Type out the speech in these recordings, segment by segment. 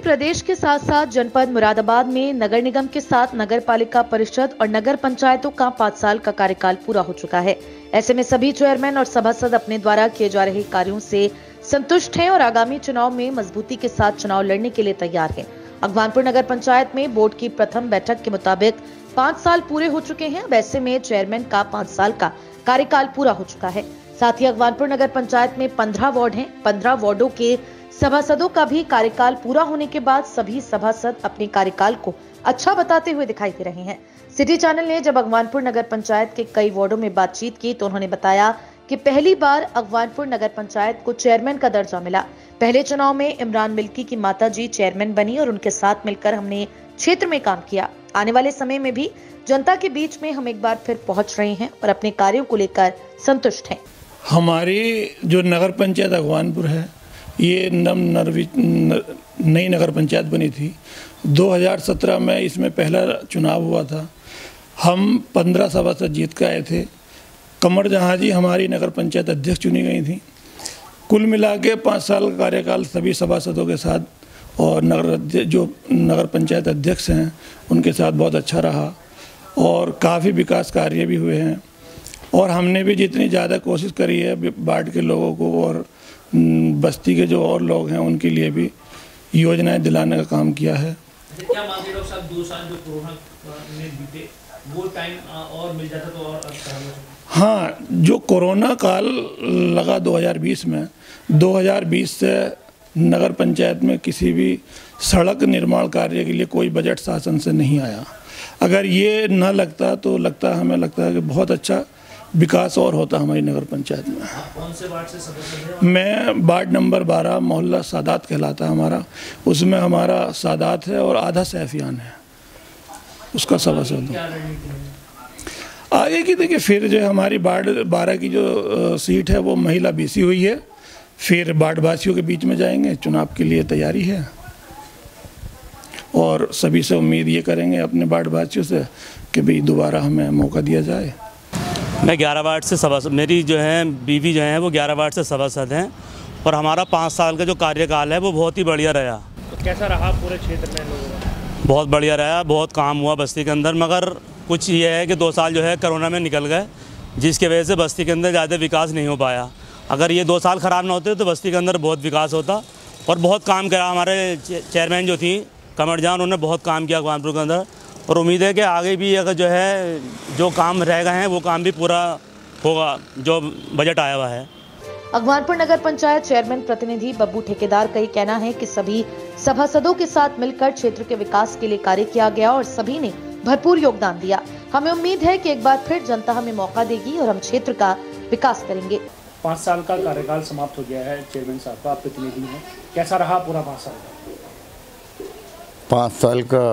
प्रदेश के साथ साथ जनपद मुरादाबाद में नगर निगम के साथ नगर पालिका परिषद और नगर पंचायतों का 5 साल का कार्यकाल पूरा हो चुका है। ऐसे में सभी चेयरमैन और सभासद अपने द्वारा किए जा रहे कार्यों से संतुष्ट हैं और आगामी चुनाव में मजबूती के साथ चुनाव लड़ने के लिए तैयार हैं। अगवानपुर नगर पंचायत में बोर्ड की प्रथम बैठक के मुताबिक 5 साल पूरे हो चुके हैं। अब ऐसे में चेयरमैन का 5 साल का कार्यकाल पूरा हो चुका है। साथ ही अगवानपुर नगर पंचायत में 15 वार्ड हैं। 15 वार्डों के सभासदों का भी कार्यकाल पूरा होने के बाद सभी सभासद अपने कार्यकाल को अच्छा बताते हुए दिखाई दे रहे हैं। सिटी चैनल ने जब अगवानपुर नगर पंचायत के कई वार्डों में बातचीत की तो उन्होंने बताया कि पहली बार अगवानपुर नगर पंचायत को चेयरमैन का दर्जा मिला। पहले चुनाव में इमरान मिल्की की माताजी चेयरमैन बनी और उनके साथ मिलकर हमने क्षेत्र में काम किया। आने वाले समय में भी जनता के बीच में हम एक बार फिर पहुंच रहे हैं और अपने कार्यों को लेकर संतुष्ट हैं। हमारी जो नगर पंचायत अगवानपुर है, ये नई नगर पंचायत बनी थी। 2017 में इसमें पहला चुनाव हुआ था। हम 15 सभासद जीत के आए थे। कमर जहाँ जी हमारी नगर पंचायत अध्यक्ष चुनी गई थी। कुल मिला के 5 साल का कार्यकाल सभी सभासदों के साथ और नगर पंचायत अध्यक्ष हैं उनके साथ बहुत अच्छा रहा और काफ़ी विकास कार्य भी हुए हैं। और हमने भी जितनी ज़्यादा कोशिश करी है वार्ड के लोगों को और बस्ती के जो और लोग हैं उनके लिए भी योजनाएं दिलाने का काम किया है। क्या मानते हैं डॉक्टर साहब, 2 साल जो कोरोना में बीते वो टाइम और मिल जाता तो और अच्छा होता? हाँ, जो कोरोना काल लगा 2020 में, 2020 से नगर पंचायत में किसी भी सड़क निर्माण कार्य के लिए कोई बजट शासन से नहीं आया। अगर ये न लगता तो हमें लगता है कि बहुत अच्छा विकास और होता हमारी नगर पंचायत में। कौन से वार्ड से सदस्य हैं? मैं वार्ड नंबर 12 मोहल्ला सादात कहलाता है हमारा। उसमें हमारा सादात है और आधा सैफियान है, उसका सभासद हूँ। आगे की देखिए फिर जो हमारी वार्ड 12 की जो सीट है वो महिला बीसी हुई है। फिर वार्डवासियों के बीच में जाएंगे, चुनाव के लिए तैयारी है और सभी से उम्मीद ये करेंगे अपने वार्डवासियों से कि भाई दोबारा हमें मौका दिया जाए। मैं 11 वार्ड से सभासद, मेरी जो है बीवी जो है वो 11 वार्ड से सभासद हैं और हमारा 5 साल का जो कार्यकाल है वो बहुत ही बढ़िया रहा। तो कैसा रहा पूरे क्षेत्र में लोगों का? बहुत बढ़िया रहा, बहुत काम हुआ बस्ती के अंदर। मगर कुछ ये है कि 2 साल जो है कोरोना में निकल गए, जिसकी वजह से बस्ती के अंदर ज़्यादा विकास नहीं हो पाया। अगर ये 2 साल ख़राब ना होते तो बस्ती के अंदर बहुत विकास होता और बहुत काम करा। हमारे चेयरमैन जो थी कमर जान, उन्होंने बहुत काम किया अगवानपुर के अंदर और उम्मीद है कि आगे भी अगर जो है जो काम रह गए हैं वो काम भी पूरा होगा जो बजट आया हुआ है। अगवानपुर नगर पंचायत चेयरमैन प्रतिनिधि बब्बू ठेकेदार का कहना है कि सभी सभासदों के साथ मिलकर क्षेत्र के विकास के लिए कार्य किया गया और सभी ने भरपूर योगदान दिया। हमें उम्मीद है कि एक बार फिर जनता हमें मौका देगी और हम क्षेत्र का विकास करेंगे। 5 साल का कार्यकाल समाप्त हो गया है चेयरमैन साहब का, आप प्रतिनिधि हैं, कैसा रहा पूरा 5 साल का? 5 साल का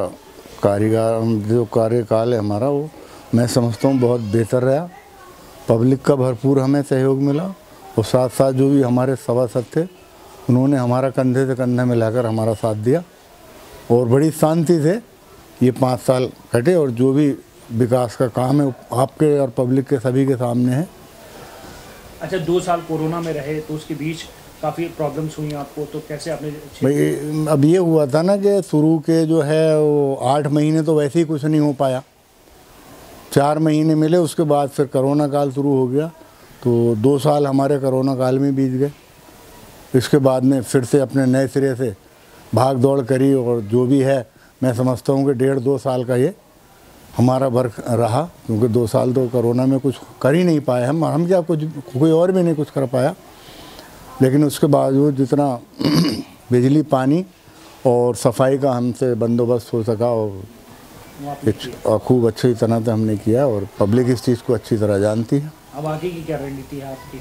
जो कार्यकाल है हमारा, वो मैं समझता हूँ बहुत बेहतर रहा। पब्लिक का भरपूर हमें सहयोग मिला और साथ साथ जो भी हमारे सभासद थे उन्होंने हमारा कंधे से कंधा मिलाकर हमारा साथ दिया और बड़ी शांति से ये 5 साल कटे और जो भी विकास का काम है आपके और पब्लिक के सभी के सामने है। अच्छा, 2 साल कोरोना में रहे तो उसके बीच काफ़ी प्रॉब्लम्स हुई आपको, तो कैसे आपने? भाई अब ये हुआ था ना कि शुरू के जो है वो 8 महीने तो वैसे ही कुछ नहीं हो पाया। 4 महीने मिले, उसके बाद फिर कोरोना काल शुरू हो गया तो 2 साल हमारे कोरोना काल में बीत गए। इसके बाद में फिर से अपने नए सिरे से भाग दौड़ करी और जो भी है मैं समझता हूँ कि 1.5-2 साल का ये हमारा वर्क रहा, क्योंकि 2 साल तो कोरोना में कुछ कर ही नहीं पाए हम क्या कुछ कोई और भी नहीं कुछ कर पाया। लेकिन उसके बावजूद जितना बिजली पानी और सफाई का हमसे बंदोबस्त हो सका और खूब अच्छी तरह से हमने किया और पब्लिक इस चीज़ को अच्छी तरह जानती है। अब आगे की क्या रणनीति है आपकी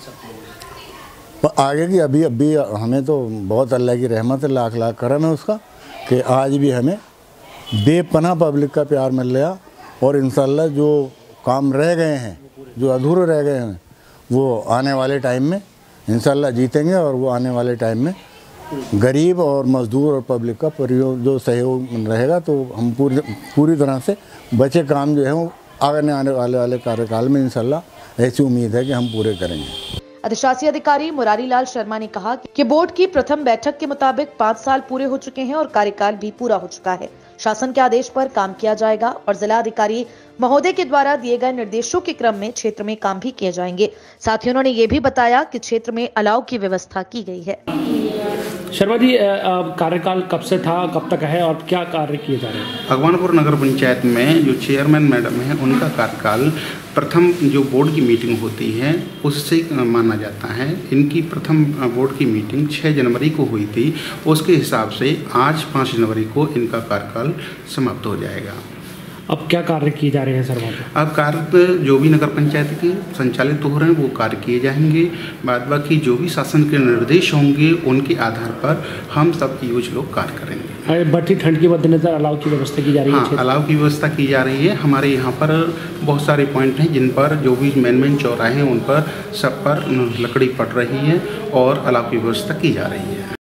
सब? आगे की अभी हमें तो बहुत अल्लाह की रहमत है, लाख लाख करम है उसका कि आज भी हमें बेपनाह पब्लिक का प्यार मिल रहा और इंशाल्लाह जो काम रह गए हैं, जो अधूरे रह गए हैं, वो आने वाले टाइम में इंशाल्लाह जीतेंगे और वो आने वाले टाइम में गरीब और मजदूर और पब्लिक का जो सहयोग रहेगा तो हम पूरी तरह से बचे काम जो है वो आने वाले कार्यकाल में इंशाल्लाह ऐसी उम्मीद है कि हम पूरे करेंगे। अधिशासी अधिकारी मुरारी लाल शर्मा ने कहा कि बोर्ड की प्रथम बैठक के मुताबिक 5 साल पूरे हो चुके हैं और कार्यकाल भी पूरा हो चुका है। शासन के आदेश पर काम किया जाएगा और जिला अधिकारी महोदय के द्वारा दिए गए निर्देशों के क्रम में क्षेत्र में काम भी किए जाएंगे। साथ ही उन्होंने ये भी बताया कि क्षेत्र में अलाव की व्यवस्था की गई है। शर्मा जी, कार्यकाल कब से था, कब तक है और क्या कार्य किए जा रहे हैं? भगवानपुर नगर पंचायत में जो चेयरमैन मैडम है उनका कार्यकाल प्रथम जो बोर्ड की मीटिंग होती है उससे माना जाता है। इनकी प्रथम बोर्ड की मीटिंग 6 जनवरी को हुई थी। उसके हिसाब से आज 5 जनवरी को इनका कार्यकाल समाप्त हो जाएगा। अब क्या कार्य किए जा रहे हैं सर वहाँ पे? अब कार्य जो भी नगर पंचायत के संचालित हो रहे हैं वो कार्य किए जाएंगे। बाद बाकी जो भी शासन के निर्देश होंगे उनके आधार पर हम सब यूज लोग कार्य करेंगे। बढ़ती ठंड के मद्देनजर अलाव की व्यवस्था की जा रही है? हाँ, अलाव की व्यवस्था की जा रही है। हमारे यहाँ पर बहुत सारे पॉइंट हैं जिन पर जो भी मेन चौराहे हैं उन पर सब पर लकड़ी पड़ रही है और अलाव की व्यवस्था की जा रही है।